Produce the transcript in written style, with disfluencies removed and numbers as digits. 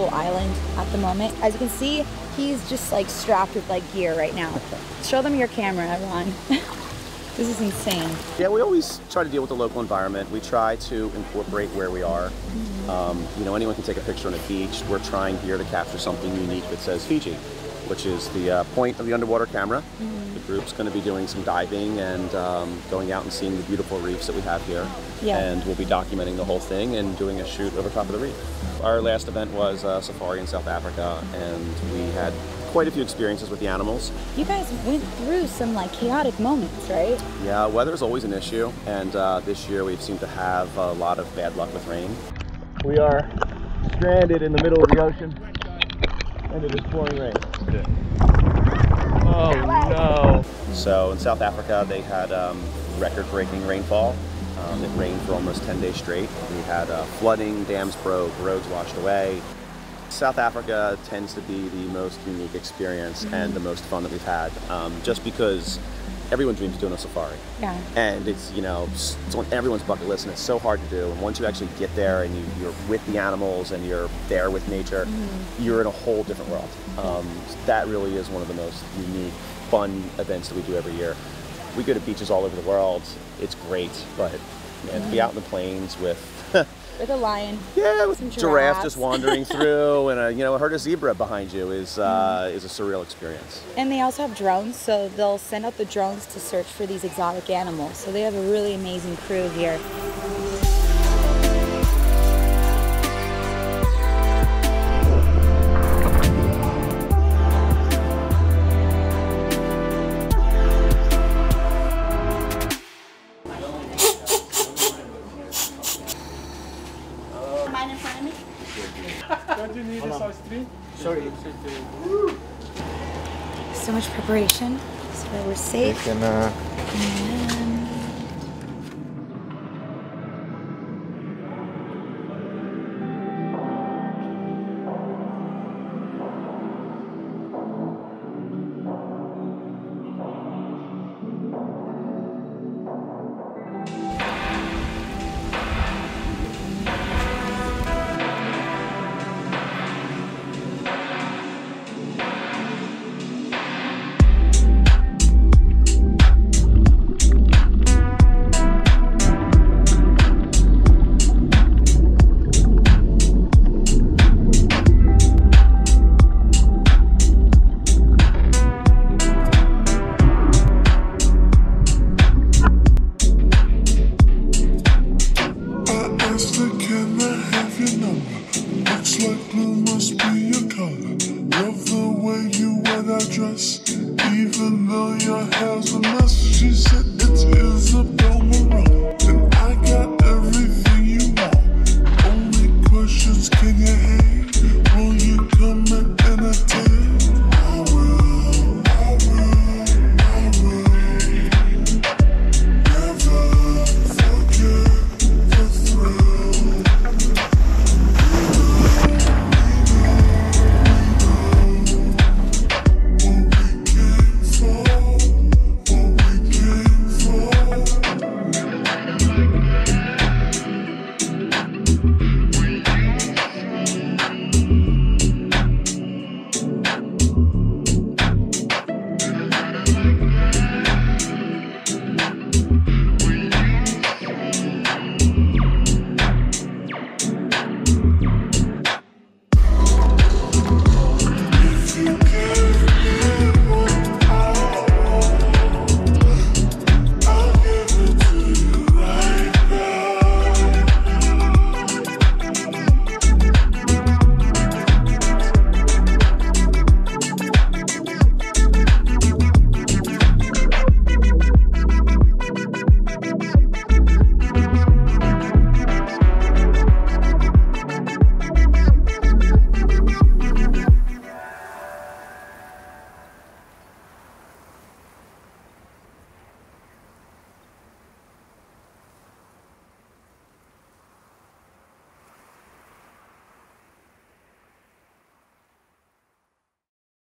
little island at the moment. As you can see, he's just like strapped with like gear right now. Show them your camera, Ron. This is insane. Yeah, we always try to deal with the local environment. We try to incorporate where we are. You know, anyone can take a picture on a beach. We're trying here to capture something unique that says Fiji, which is the point of the underwater camera. The group's going to be doing some diving and going out and seeing the beautiful reefs that we have here. Yeah. And we'll be documenting the whole thing and doing a shoot over top of the reef. Our last event was a safari in South Africa, and we had quite a few experiences with the animals. You guys went through some like chaotic moments, right? Yeah, weather's always an issue, and this year we've seemed to have a lot of bad luck with rain. We are stranded in the middle of the ocean, and it is pouring rain. Oh no! So in South Africa, they had record-breaking rainfall. It rained for almost 10 days straight. We had flooding, dams broke, roads washed away. South Africa tends to be the most unique experience and the most fun that we've had, just because everyone dreams of doing a safari. Yeah. And it's, you know, it's on everyone's bucket list, and it's so hard to do. And once you actually get there and you're with the animals and you're there with nature, you're in a whole different world. That really is one of the most unique, fun events that we do every year. We go to beaches all over the world. It's great, but man, to be out in the plains with with a lion. Yeah, with some giraffe just wandering through, and you know, a herd of zebra behind you is a surreal experience. And they also have drones, so they'll send out the drones to search for these exotic animals. So they have a really amazing crew here. In front of me? Don't you need a size 3? Sorry. So much preparation, so we're safe. You can,